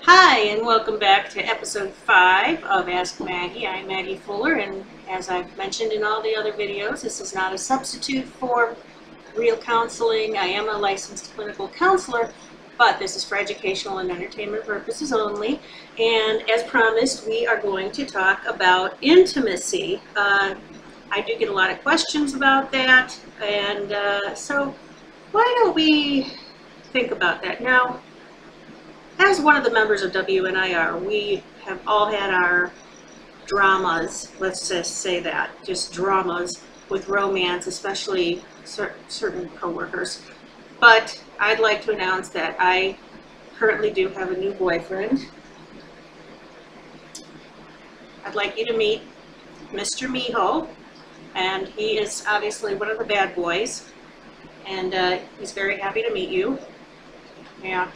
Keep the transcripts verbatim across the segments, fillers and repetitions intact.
Hi, and welcome back to episode five of Ask Maggie. I'm Maggie Fuller, and as I've mentioned in all the other videos, this is not a substitute for real counseling. I am a licensed clinical counselor, but this is for educational and entertainment purposes only. And as promised, we are going to talk about intimacy. Uh, I do get a lot of questions about that, and uh, so why don't we think about that now? As one of the members of W N I R, we have all had our dramas, let's just say that, just dramas with romance, especially cer certain coworkers. But I'd like to announce that I currently do have a new boyfriend. I'd like you to meet Mister Miho, and he is obviously one of the bad boys, and uh, he's very happy to meet you. Yeah.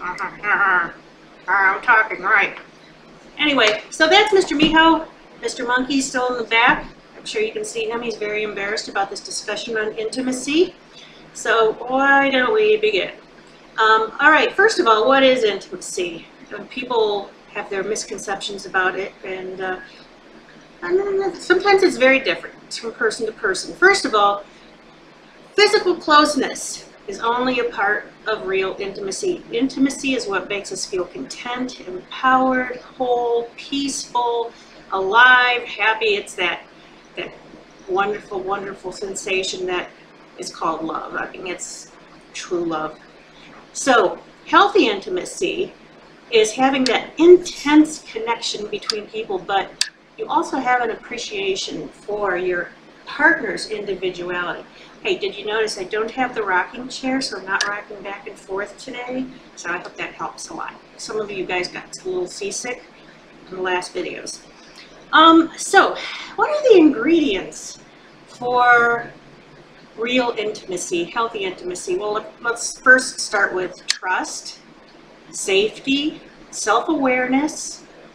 I'm talking, right. Anyway, so that's Mister Miho. Mister Monkey's still in the back. I'm sure you can see him. He's very embarrassed about this discussion on intimacy. So why don't we begin? Um, all right, first of all, what is intimacy? People have their misconceptions about it, and uh, I don't know, sometimes it's very different from person to person. First of all, physical closeness is only a part of real intimacy. Intimacy is what makes us feel content, empowered, whole, peaceful, alive, happy. It's that, that wonderful, wonderful sensation that is called love. I think it's true love. So, healthy intimacy is having that intense connection between people, but you also have an appreciation for your partner's individuality. Hey, did you notice I don't have the rocking chair, so I'm not rocking back and forth today? So I hope that helps a lot. Some of you guys got a little seasick in the last videos. Um, so, what are the ingredients for real intimacy, healthy intimacy? Well, let's first start with trust, safety, self-awareness,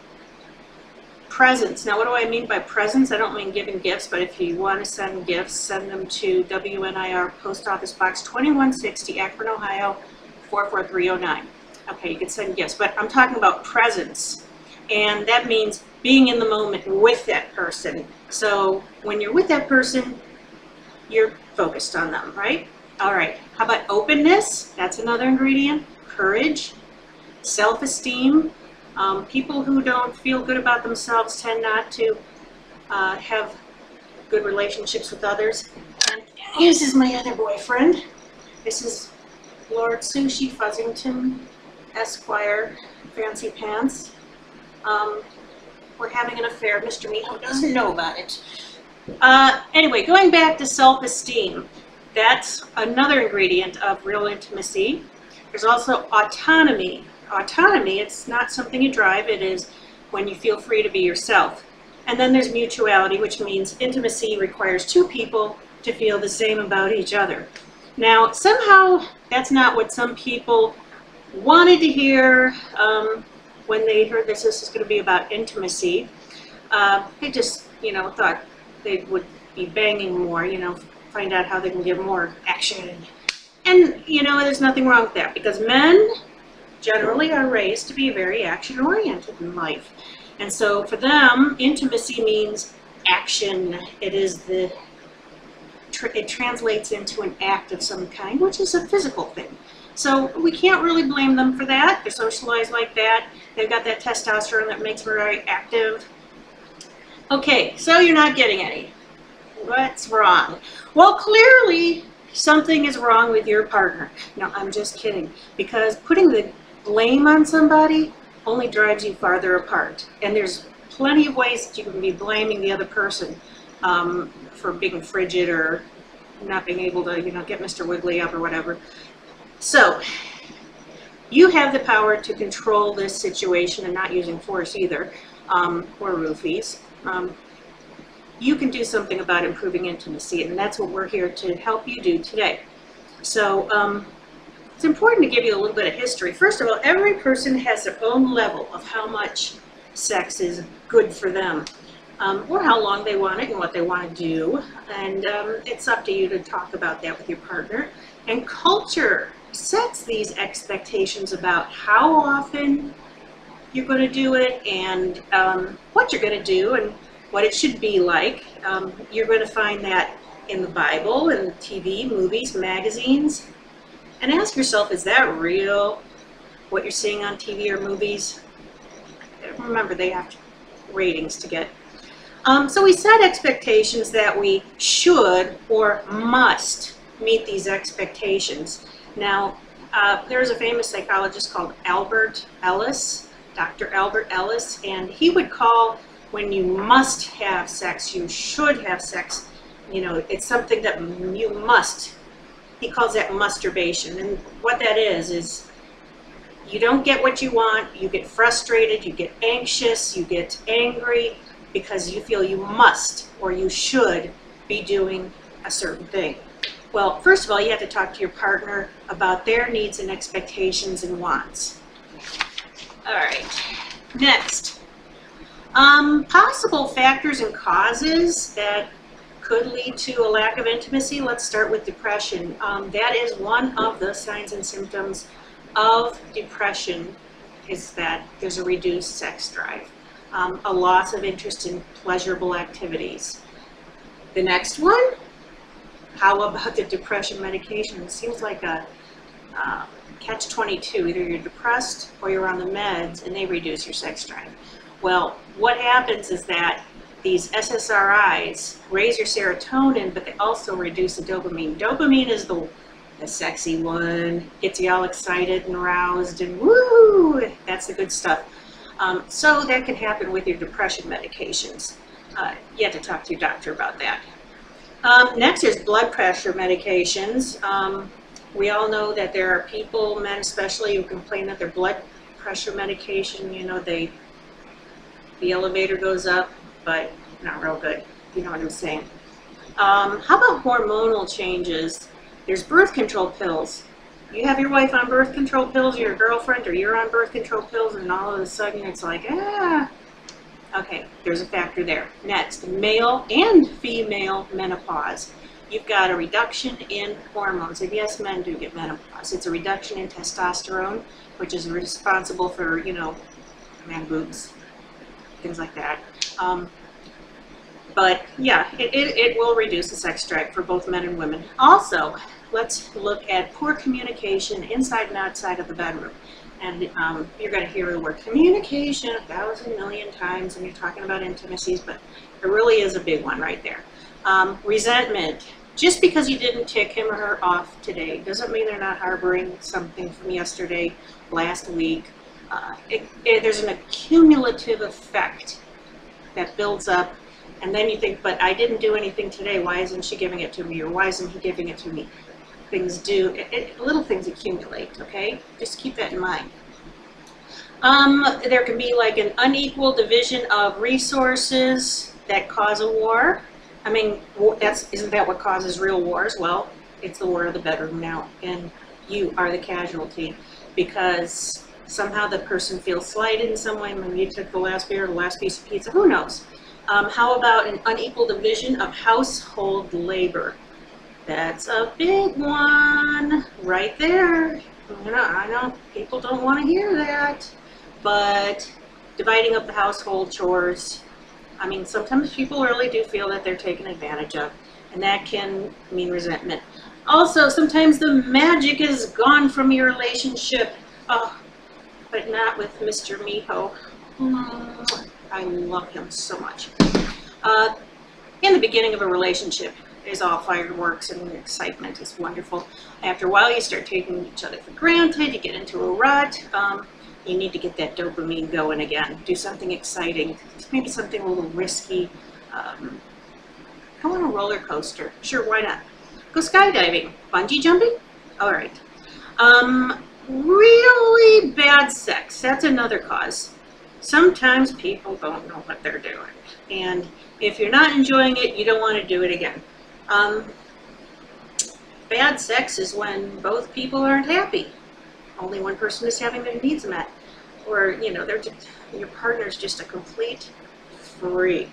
presence. Now, what do I mean by presence? I don't mean giving gifts, but if you want to send gifts, send them to W N I R Post Office Box twenty-one sixty, Akron, Ohio, four four three oh nine. Okay, you can send gifts, but I'm talking about presence, and that means being in the moment with that person. So when you're with that person, you're focused on them, right? All right, how about openness? That's another ingredient. Courage, self-esteem. Um, people who don't feel good about themselves tend not to uh, have good relationships with others. And this is my other boyfriend. This is Lord Sushi Fuzzington, Esquire, Fancy Pants. Um, we're having an affair. Mister Miho doesn't know about it. Uh, anyway, going back to self-esteem, that's another ingredient of real intimacy. There's also autonomy. Autonomy, it's not something you drive, it is when you feel free to be yourself. And then there's mutuality, which means intimacy requires two people to feel the same about each other. Now, somehow, that's not what some people wanted to hear um, when they heard this, this is going to be about intimacy. Uh, they just, you know, thought they would be banging more, you know, find out how they can get more action. And, you know, there's nothing wrong with that, because men generally are raised to be very action-oriented in life. And so for them, intimacy means action. It is the, tr it translates into an act of some kind, which is a physical thing. So we can't really blame them for that. They're socialized like that. They've got that testosterone that makes them very active. Okay, so you're not getting any. What's wrong? Well, clearly something is wrong with your partner. No, I'm just kidding. Because putting the blame on somebody only drives you farther apart. And there's plenty of ways that you can be blaming the other person um, for being frigid or not being able to, you know, get Mister Wiggly up or whatever. So, you have the power to control this situation, and not using force either, um, or roofies. Um, you can do something about improving intimacy, and that's what we're here to help you do today. So, um, it's important to give you a little bit of history. First of all, every person has their own level of how much sex is good for them, um, or how long they want it and what they want to do. And um, it's up to you to talk about that with your partner. And culture sets these expectations about how often you're going to do it and um, what you're going to do and what it should be like. Um, you're going to find that in the Bible, in T V, movies, magazines. And ask yourself, is that real, what you're seeing on T V or movies? Remember, they have ratings to get. Um, so we set expectations that we should or must meet these expectations. Now, uh, there's a famous psychologist called Albert Ellis, Doctor Albert Ellis, and he would call when you must have sex, you should have sex, you know, it's something that you must. He calls that masturbation. And what that is, is you don't get what you want, you get frustrated, you get anxious, you get angry because you feel you must or you should be doing a certain thing. Well, first of all, you have to talk to your partner about their needs and expectations and wants. All right, next. Um, possible factors and causes that could lead to a lack of intimacy. Let's start with depression. Um, that is one of the signs and symptoms of depression, is that there's a reduced sex drive, um, a loss of interest in pleasurable activities. The next one, how about the depression medication? It seems like a uh, catch twenty-two. Either you're depressed or you're on the meds and they reduce your sex drive. Well, what happens is that these S S R Is raise your serotonin, but they also reduce the dopamine. Dopamine is the, the sexy one, gets you all excited and aroused and woo, that's the good stuff. Um, so that can happen with your depression medications. Uh, you have to talk to your doctor about that. Um, next is blood pressure medications. Um, we all know that there are people, men especially, who complain that their blood pressure medication, you know, they the elevator goes up, but not real good, you know what I'm saying. Um, how about hormonal changes? There's birth control pills. You have your wife on birth control pills, or your girlfriend, or you're on birth control pills, and all of a sudden it's like, ah. Okay, there's a factor there. Next, male and female menopause. You've got a reduction in hormones, and yes, men do get menopause. It's a reduction in testosterone, which is responsible for, you know, man boobs, things like that. Um, but yeah, it, it, it will reduce the sex drive for both men and women. Also, let's look at poor communication inside and outside of the bedroom. And um, you're going to hear the word communication a thousand million times when you're talking about intimacies, but it really is a big one right there. Um, resentment. Just because you didn't tick him or her off today doesn't mean they're not harboring something from yesterday, last week. Uh, it, it, there's an accumulative effect that builds up, and then you think, but I didn't do anything today, why isn't she giving it to me, or why isn't he giving it to me? Things do, it, it, little things accumulate, okay? Just keep that in mind. Um, there can be like an unequal division of resources that cause a war. I mean, that's, isn't that what causes real wars? Well, it's the war of the bedroom now, and you are the casualty because somehow the person feels slighted in some way. Maybe you took the last beer or the last piece of pizza, who knows? Um, how about an unequal division of household labor? That's a big one right there. You know, I know people don't want to hear that, but dividing up the household chores, I mean, sometimes people really do feel that they're taken advantage of, and that can mean resentment. Also, sometimes the magic is gone from your relationship. Oh, but not with Mister Miho. Mm, I love him so much. Uh, in the beginning of a relationship, is all fireworks and excitement is wonderful. After a while, you start taking each other for granted, you get into a rut. Um, you need to get that dopamine going again. Do something exciting, maybe something a little risky. Um, go on a roller coaster. Sure, why not? Go skydiving, bungee jumping? All right. Um, really bad sex, that's another cause. Sometimes people don't know what they're doing. And if you're not enjoying it, you don't want to do it again. Um, bad sex is when both people aren't happy. Only one person is having their needs met. Or, you know, they're just, your partner's just a complete freak.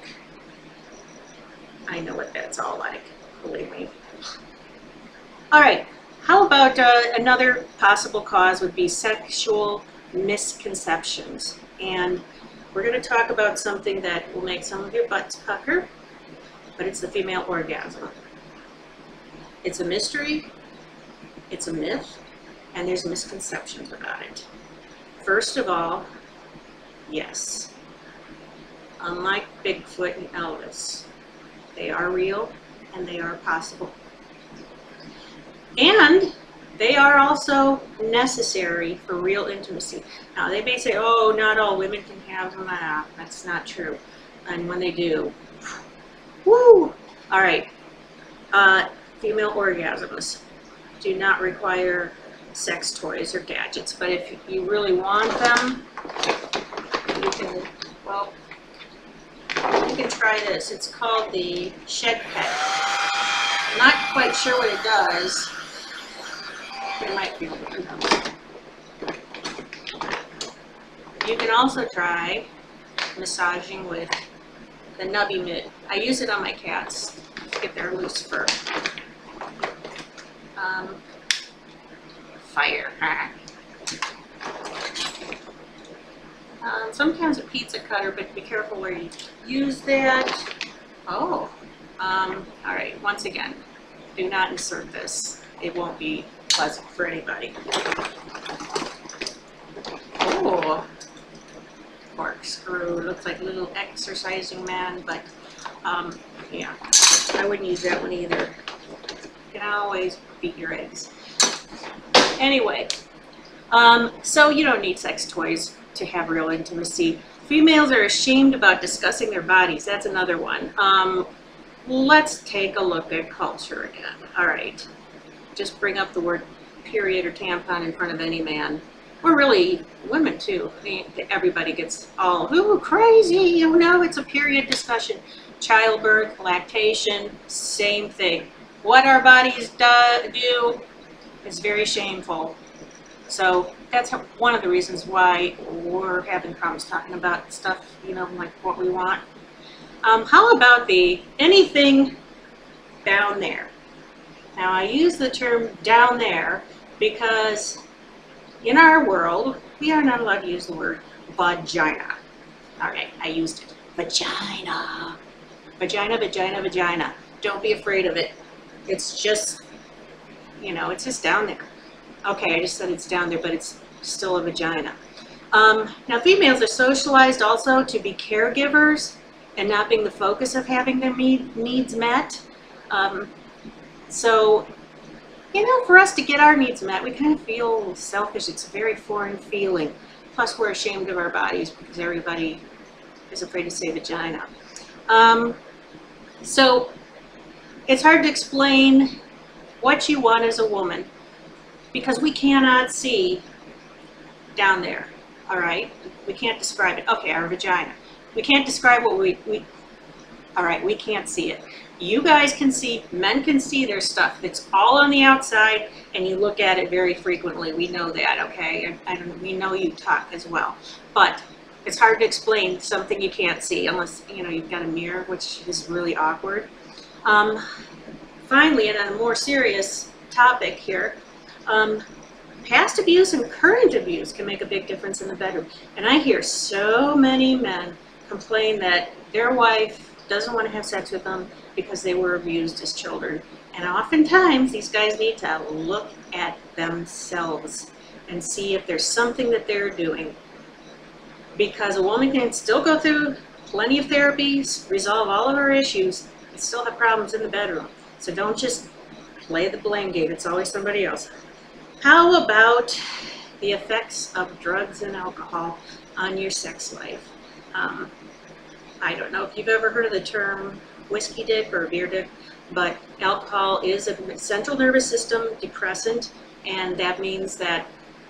I know what that's all like, believe me. All right, how about uh, another possible cause would be sexual misconceptions. And we're going to talk about something that will make some of your butts pucker, but it's the female orgasm. It's a mystery, it's a myth, and there's misconceptions about it. First of all, yes, unlike Bigfoot and Elvis, they are real and they are possible. And they are also necessary for real intimacy. Now, they may say, oh, not all women can have them. Ah, that's not true. And when they do, woo! All right. Uh, female orgasms do not require sex toys or gadgets, but if you really want them, you can, well, you can try this. It's called the Shed Pet. I'm not quite sure what it does. It might be able to do. You can also try massaging with the nubby mitt. I use it on my cats to get their loose fur. Um, fire. Um, sometimes a pizza cutter, but be careful where you use that. Oh, um, all right. Once again, do not insert this. It won't be pleasant for anybody. Oh, corkscrew. Looks like a little exercising man, but um, yeah, I wouldn't use that one either. You can always beat your eggs. Anyway, um, so you don't need sex toys to have real intimacy. Females are ashamed about discussing their bodies. That's another one. Um, let's take a look at culture again. All right. Just bring up the word period or tampon in front of any man, or really women too. I mean, everybody gets all, ooh, crazy, you know, it's a period discussion. Childbirth, lactation, same thing. What our bodies do, do is very shameful. So that's one of the reasons why we're having problems talking about stuff, you know, like what we want. Um, how about the anything down there? Now, I use the term down there because in our world, we are not allowed to use the word vagina. All right, I used it. Vagina. Vagina, vagina, vagina. Don't be afraid of it. It's just, you know, it's just down there. Okay, I just said it's down there, but it's still a vagina. Um, now, females are socialized also to be caregivers and not being the focus of having their needs met. Um, So, you know, for us to get our needs met, we kind of feel selfish. It's a very foreign feeling. Plus, we're ashamed of our bodies because everybody is afraid to say vagina. Um, so, it's hard to explain what you want as a woman because we cannot see down there, all right? We can't describe it. Okay, our vagina. We can't describe what we, we all right, we can't see it. You guys can see, men can see their stuff. It's all on the outside, and you look at it very frequently. We know that, okay? And, and we know you talk as well. But it's hard to explain something you can't see unless, you know, you've got a mirror, which is really awkward. Um, finally, and on a more serious topic here, um, past abuse and current abuse can make a big difference in the bedroom. And I hear so many men complain that their wife doesn't want to have sex with them because they were abused as children. And oftentimes these guys need to look at themselves and see if there's something that they're doing. Because a woman can still go through plenty of therapies, resolve all of her issues, and still have problems in the bedroom. So don't just play the blame game. It's always somebody else. How about the effects of drugs and alcohol on your sex life? Um, I don't know if you've ever heard of the term whiskey dick or beer dick, but alcohol is a central nervous system depressant, and that means that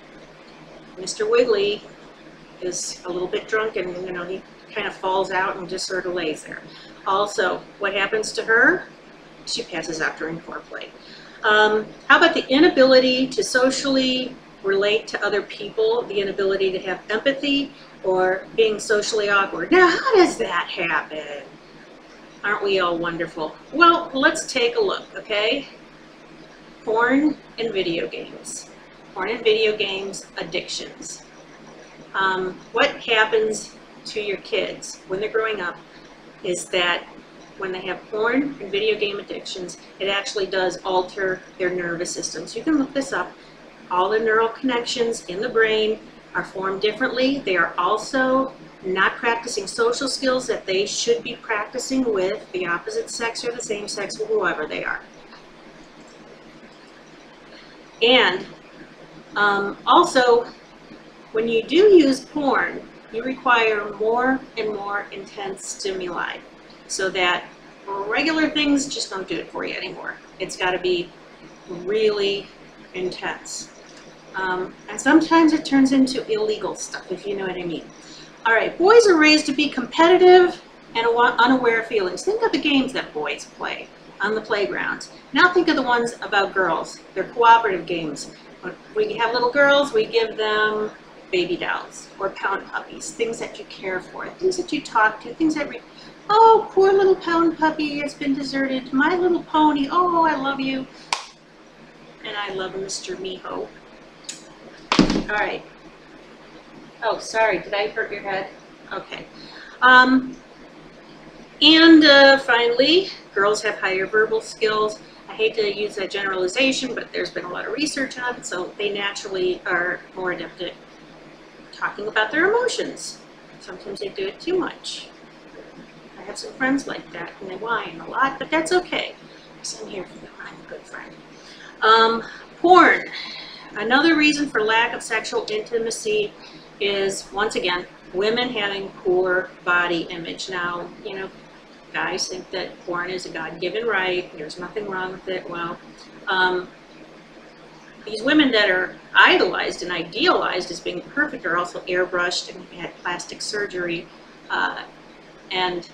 Mister Wiggly is a little bit drunk and, you know, he kind of falls out and just sort of lays there. Also, what happens to her? She passes out during foreplay. Um, how about the inability to socially relate to other people, the inability to have empathy, or being socially awkward? Now, how does that happen? Aren't we all wonderful? Well, let's take a look, okay? Porn and video games. Porn and video games addictions. Um, what happens to your kids when they're growing up is that when they have porn and video game addictions, it actually does alter their nervous system. So you can look this up. All the neural connections in the brain are formed differently. They are also not practicing social skills that they should be practicing with the opposite sex or the same sex, or whoever they are. And um, also, when you do use porn, you require more and more intense stimuli, so that regular things just don't do it for you anymore. It's got to be really intense. Um, and sometimes it turns into illegal stuff, if you know what I mean. All right, boys are raised to be competitive and unaware of feelings. Think of the games that boys play on the playgrounds. Now think of the ones about girls. They're cooperative games. When we have little girls, we give them baby dolls or pound puppies, things that you care for, things that you talk to, things that, re oh, poor little pound puppy has been deserted. My little pony, oh, I love you. And I love Mister Miho. All right. Oh, sorry, did I hurt your head? Okay. Um, and uh, finally, girls have higher verbal skills. I hate to use that generalization, but there's been a lot of research on it, so they naturally are more adept at talking about their emotions. Sometimes they do it too much. I have some friends like that, and they whine a lot, but that's okay. I'm here for them. I'm a good friend. Um, porn. Another reason for lack of sexual intimacy is, once again, women having poor body image. Now, you know, guys think that porn is a God-given right. There's nothing wrong with it. Well, um, these women that are idolized and idealized as being perfect are also airbrushed and had plastic surgery. Uh, and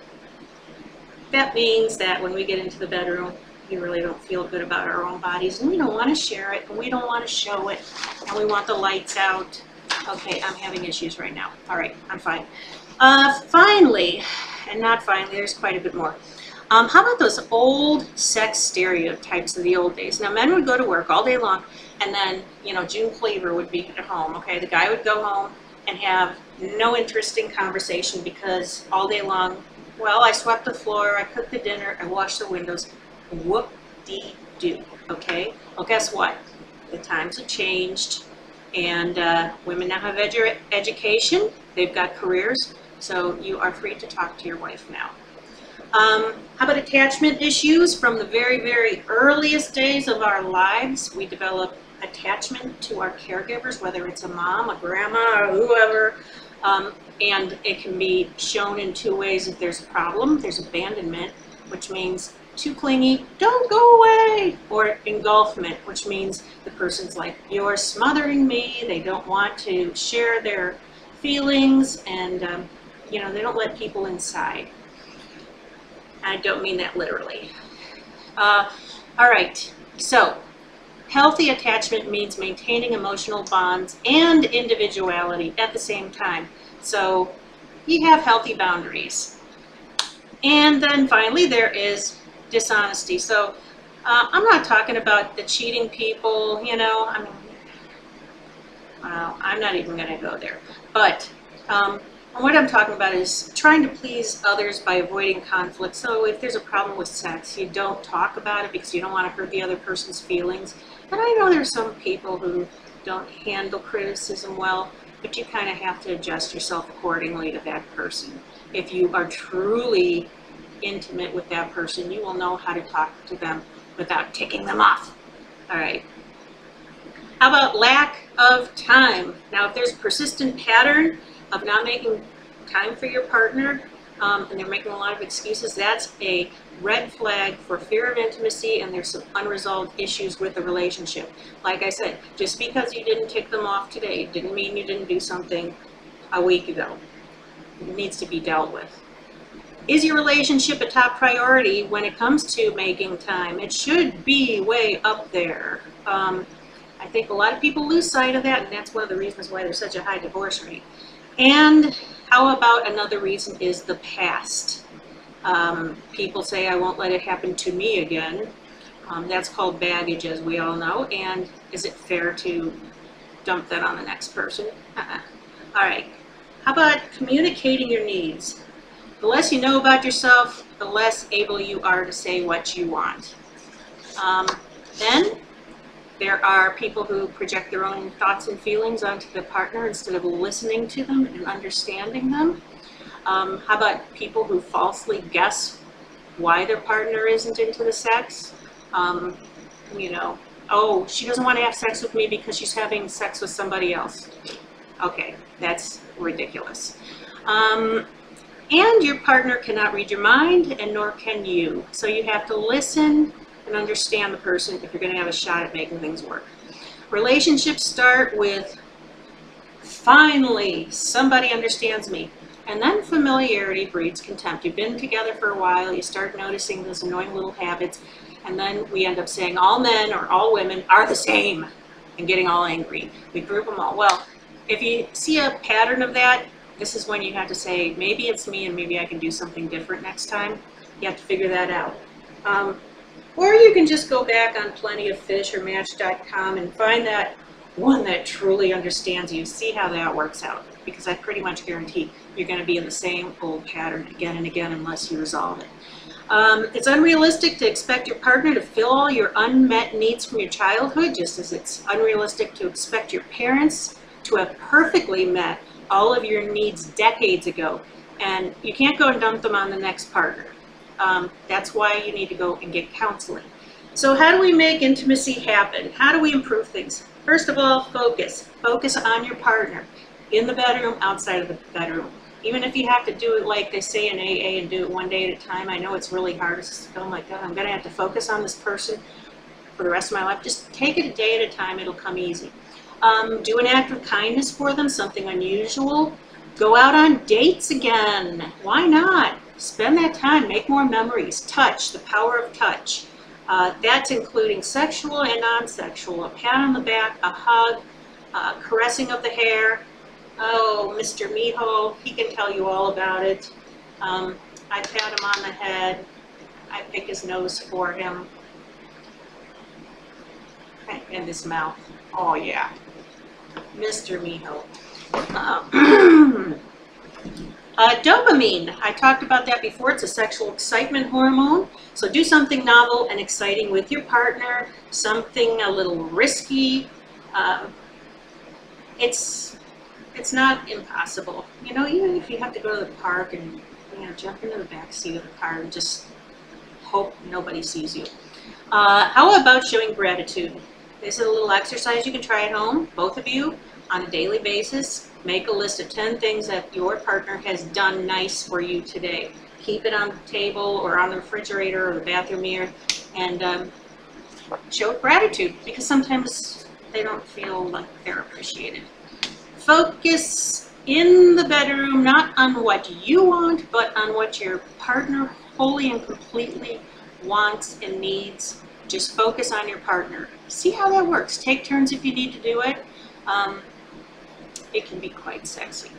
that means that when we get into the bedroom, we really don't feel good about our own bodies, and we don't want to share it, and we don't want to show it, and we want the lights out. Okay, I'm having issues right now. All right, I'm fine. Uh, finally, and not finally, there's quite a bit more. Um, how about those old sex stereotypes of the old days? Now, men would go to work all day long, and then, you know, June Cleaver would be at home, okay? The guy would go home and have no interesting conversation because all day long, well, I swept the floor, I cooked the dinner, I washed the windows. Whoop-dee-doo, okay? Well, guess what? The times have changed, and uh, women now have edu education, they've got careers, so you are free to talk to your wife now. Um, how about attachment issues? From the very, very earliest days of our lives, we develop attachment to our caregivers, whether it's a mom, a grandma, or whoever, um, and it can be shown in two ways. If there's a problem, there's abandonment, which means too clingy, don't go away, or engulfment, which means the person's like, you're smothering me, they don't want to share their feelings, and um, you know, they don't let people inside. I don't mean that literally. Uh, all right, so healthy attachment means maintaining emotional bonds and individuality at the same time. So you have healthy boundaries. And then finally, there is dishonesty. So uh, I'm not talking about the cheating people, you know, I mean, well, I'm not even going to go there. But um, what I'm talking about is trying to please others by avoiding conflict. So if there's a problem with sex, you don't talk about it because you don't want to hurt the other person's feelings. And I know there's some people who don't handle criticism well, but you kind of have to adjust yourself accordingly to that person. If you are truly intimate with that person, you will know how to talk to them without ticking them off. All right. How about lack of time? Now, if there's a persistent pattern of not making time for your partner, um, and they're making a lot of excuses, that's a red flag for fear of intimacy, and there's some unresolved issues with the relationship. Like I said, just because you didn't tick them off today didn't mean you didn't do something a week ago. It needs to be dealt with. Is your relationship a top priority when it comes to making time? It should be way up there. Um, I think a lot of people lose sight of that, and that's one of the reasons why there's such a high divorce rate. And how about another reason is the past? Um, people say, I won't let it happen to me again. Um, that's called baggage, as we all know. And is it fair to dump that on the next person? Uh-uh. All right, how about communicating your needs? The less you know about yourself, the less able you are to say what you want. Um, then there are people who project their own thoughts and feelings onto the partner instead of listening to them and understanding them. Um, how about people who falsely guess why their partner isn't into the sex? Um, you know, oh, she doesn't want to have sex with me because she's having sex with somebody else. Okay, that's ridiculous. Um, and your partner cannot read your mind, and nor can you. So you have to listen and understand the person if you're going to have a shot at making things work. Relationships start with, finally, somebody understands me. And then familiarity breeds contempt. You've been together for a while, you start noticing those annoying little habits, and then we end up saying all men or all women are the same and getting all angry. We group them all. Well, if you see a pattern of that, this is when you have to say, maybe it's me and maybe I can do something different next time. You have to figure that out. Um, or you can just go back on Plenty of Fish or Match dot com and find that one that truly understands you. See how that works out, because I pretty much guarantee you're going to be in the same old pattern again and again unless you resolve it. Um, it's unrealistic to expect your partner to fill all your unmet needs from your childhood, just as it's unrealistic to expect your parents to have perfectly met all of your needs decades ago. And you can't go and dump them on the next partner. Um, that's why you need to go and get counseling. So how do we make intimacy happen? How do we improve things? First of all, focus. Focus on your partner. In the bedroom, outside of the bedroom. Even if you have to do it like they say in A A and do it one day at a time, I know it's really hard. It's just, oh my God, I'm going to have to focus on this person for the rest of my life. Just take it a day at a time. It'll come easy. Um, do an act of kindness for them, something unusual. Go out on dates again. Why not? Spend that time. Make more memories. Touch, the power of touch. Uh, that's including sexual and non-sexual. A pat on the back, a hug, uh, caressing of the hair. Oh, Mister Miho, he can tell you all about it. Um, I pat him on the head. I pick his nose for him. And his mouth. Oh, yeah. Mister Miho. Uh, uh, dopamine. I talked about that before. It's a sexual excitement hormone. So do something novel and exciting with your partner. Something a little risky. Uh, it's... It's not impossible. You know, even if you have to go to the park and, you know, jump into the back seat of the car and just hope nobody sees you. Uh, how about showing gratitude? This is a little exercise you can try at home, both of you, on a daily basis. Make a list of ten things that your partner has done nice for you today. Keep it on the table or on the refrigerator or the bathroom mirror, and um, show gratitude, because sometimes they don't feel like they're appreciated. Focus in the bedroom, not on what you want, but on what your partner wholly and completely wants and needs. Just focus on your partner. See how that works. Take turns if you need to do it. Um, it can be quite sexy.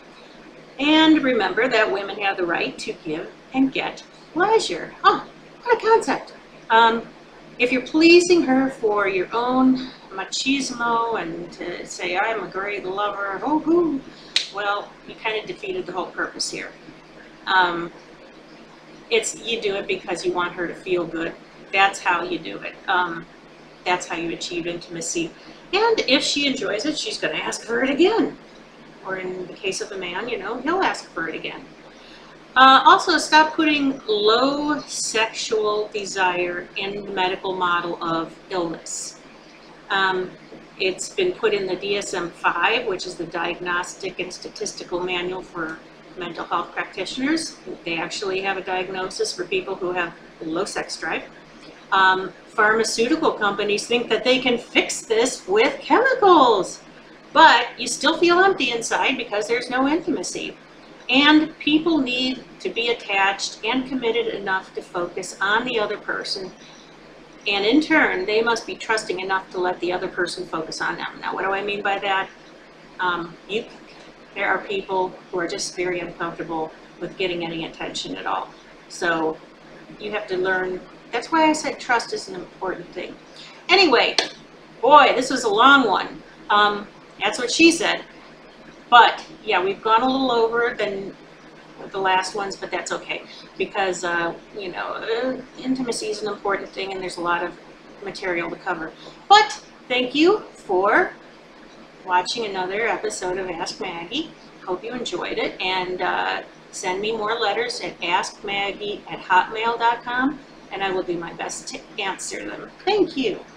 And remember that women have the right to give and get pleasure. Oh, what a concept. Um, if you're pleasing her for your own machismo and to say, I'm a great lover, oh, hoo, well, you kind of defeated the whole purpose here. Um, it's, you do it because you want her to feel good. That's how you do it. Um, that's how you achieve intimacy. And if she enjoys it, she's going to ask for it again. Or in the case of a man, you know, he'll ask for it again. Uh, also, stop putting low sexual desire in the medical model of illness. Um, it's been put in the D S M five, which is the Diagnostic and Statistical Manual for Mental Health Practitioners. They actually have a diagnosis for people who have low sex drive. Um, pharmaceutical companies think that they can fix this with chemicals, but you still feel empty inside because there's no intimacy. And people need to be attached and committed enough to focus on the other person. And in turn, they must be trusting enough to let the other person focus on them. Now, what do I mean by that? Um, you, there are people who are just very uncomfortable with getting any attention at all. So you have to learn. That's why I said trust is an important thing. Anyway, boy, this was a long one. Um, that's what she said. But yeah, we've gone a little over than the last ones, but that's okay because uh, you know, uh, intimacy is an important thing, and there's a lot of material to cover. But thank you for watching another episode of Ask Maggie. Hope you enjoyed it, and uh, send me more letters at ask maggie at hotmail dot com, and I will do my best to answer them. Thank you.